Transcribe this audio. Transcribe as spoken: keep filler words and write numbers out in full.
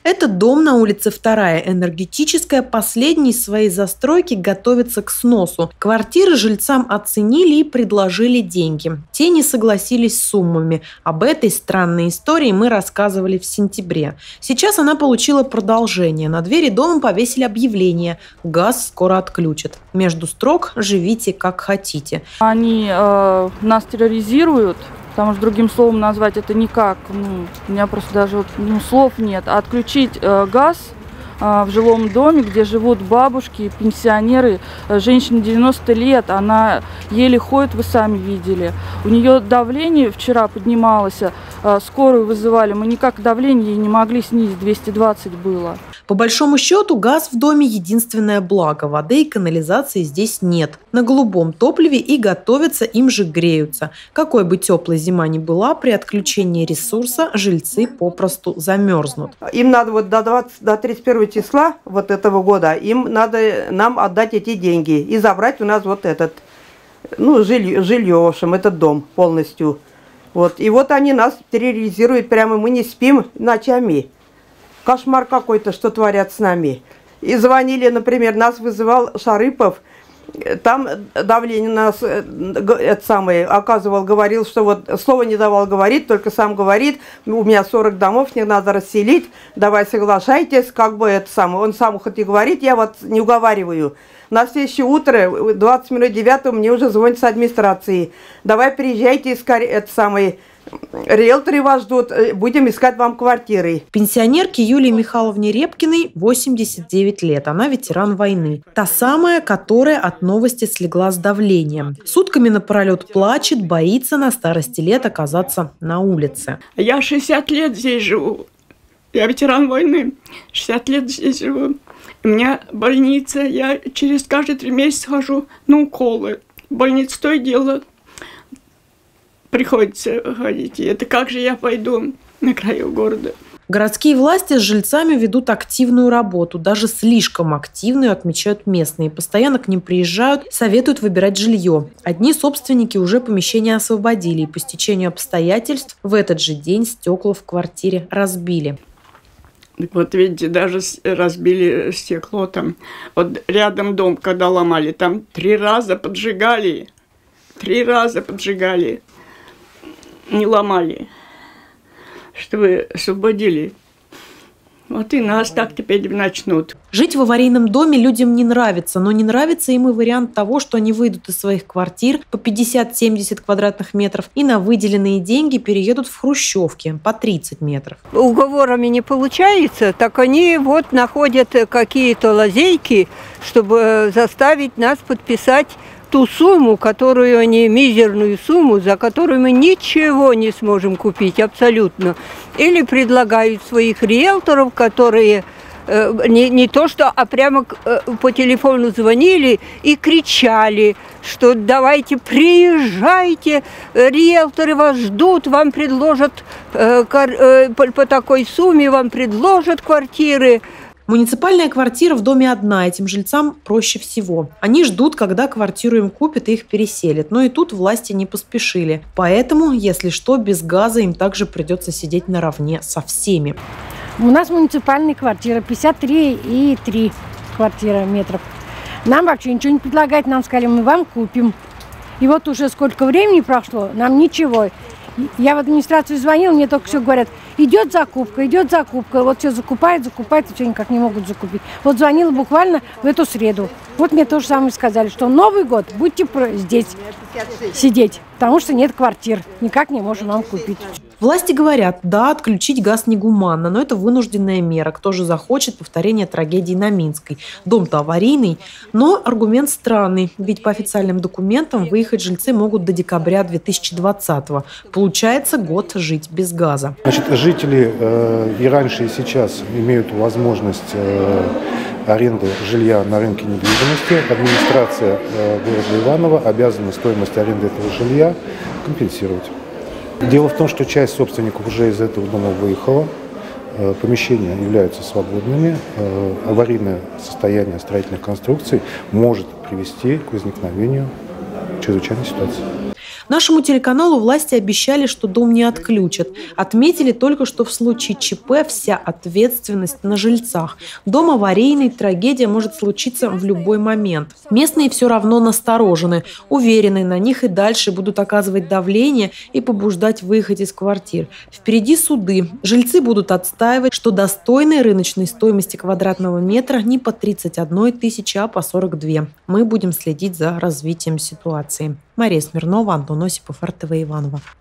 Этот дом на улице Вторая Энергетическая, последний из своей застройки, готовится к сносу. Квартиры жильцам оценили и предложили деньги. Те не согласились с суммами. Об этой странной истории мы рассказывали в сентябре. Сейчас она получила продолжение. На двери дома повесили объявление: газ скоро отключат. Между строк: живите как хотите. Они э, нас терроризируют. Потому что другим словом назвать это никак. Ну, у меня просто даже вот, ну, слов нет. А отключить э, газ э, в жилом доме, где живут бабушки, пенсионеры, э, женщине девяноста лет, она еле ходит, вы сами видели. У нее давление вчера поднималось, э, скорую вызывали. Мы никак давление ей не могли снизить, двести двадцать было. По большому счету, газ в доме – единственное благо. Воды и канализации здесь нет. На голубом топливе и готовятся, им же греются. Какой бы теплой зима ни была, при отключении ресурса жильцы попросту замерзнут. Им надо вот до, двадцатого, до тридцать первого числа вот этого года, им надо нам отдать эти деньги и забрать у нас вот этот, ну, жилье, жилье в общем, этот дом полностью. Вот. И вот они нас терроризируют, прямо мы не спим ночами. Кошмар какой-то, что творят с нами. И звонили, например, нас вызывал Шарыпов, там давление нас, это самое, оказывал, говорил, что вот слово не давал говорить, только сам говорит, у меня сорок домов, не надо расселить, давай соглашайтесь, как бы это самое. Он сам хоть и говорит, я вот не уговариваю. На следующее утро, двадцать минут девятого, мне уже звонят с администрации. Давай приезжайте, скорее, это самое, риэлторы вас ждут, будем искать вам квартиры. Пенсионерке Юлии Михайловне Репкиной восемьдесят девять лет. Она ветеран войны. Та самая, которая от новости слегла с давлением. Сутками напролет плачет, боится на старости лет оказаться на улице. Я шестьдесят лет здесь живу. Я ветеран войны. шестьдесят лет здесь живу. У меня больница. Я через каждые три месяца хожу на уколы. В больницу то и дело. Приходится ходить. И это как же я пойду на краю города? Городские власти с жильцами ведут активную работу, даже слишком активную, отмечают местные. Постоянно к ним приезжают, советуют выбирать жилье. Одни собственники уже помещения освободили, и по стечению обстоятельств в этот же день стекла в квартире разбили. Вот видите, даже разбили стекло там. Вот рядом дом, когда ломали, там три раза поджигали. Три раза поджигали. Не ломали, чтобы освободили. Вот и нас так теперь начнут. Жить в аварийном доме людям не нравится, но не нравится им и вариант того, что они выйдут из своих квартир по пятьдесят-семьдесят квадратных метров и на выделенные деньги переедут в хрущевки по тридцать метров. Уговорами не получается, так они вот находят какие-то лазейки, чтобы заставить нас подписать ту сумму, которую они, мизерную сумму, за которую мы ничего не сможем купить абсолютно. Или предлагают своих риэлторов, которые э, не, не то что, а прямо э, по телефону звонили и кричали, что давайте приезжайте, риэлторы вас ждут, вам предложат э, э, по, по такой сумме, вам предложат квартиры. Муниципальная квартира в доме одна, этим жильцам проще всего. Они ждут, когда квартиру им купят и их переселят. Но и тут власти не поспешили. Поэтому, если что, без газа им также придется сидеть наравне со всеми. У нас муниципальная квартира, пятьдесят три и три квартира метров. Нам вообще ничего не предлагают, нам сказали, мы вам купим. И вот уже сколько времени прошло, нам ничего. Я в администрацию звонила, мне только все говорят, идет закупка, идет закупка. Вот все закупают, закупают, и все никак не могут закупить. Вот звонила буквально в эту среду. Вот мне то же самое сказали, что Новый год будьте здесь сидеть, потому что нет квартир, никак не можем вам купить. Власти говорят, да, отключить газ негуманно, но это вынужденная мера. Кто же захочет повторения трагедии на Минской? Дом-то аварийный, но аргумент странный, ведь по официальным документам выехать жильцы могут до декабря две тысячи двадцатого. Получается год жить без газа. Значит, жители э, и раньше, и сейчас имеют возможность э, аренды жилья на рынке недвижимости. Администрация э, города Иваново обязана стоимость аренды этого жилья компенсировать. Дело в том, что часть собственников уже из этого дома выехала, помещения являются свободными, аварийное состояние строительных конструкций может привести к возникновению чрезвычайной ситуации. Нашему телеканалу власти обещали, что дом не отключат. Отметили только, что в случае ЧП вся ответственность на жильцах. Дом аварийный, трагедия может случиться в любой момент. Местные все равно насторожены, уверены, на них и дальше будут оказывать давление и побуждать выехать из квартир. Впереди суды. Жильцы будут отстаивать, что достойной рыночной стоимости квадратного метра не по тридцать одна тысяча, а по сорок две. Мы будем следить за развитием ситуации. Мария Смирнова, Антон Осипов, эр тэ вэ Иваново.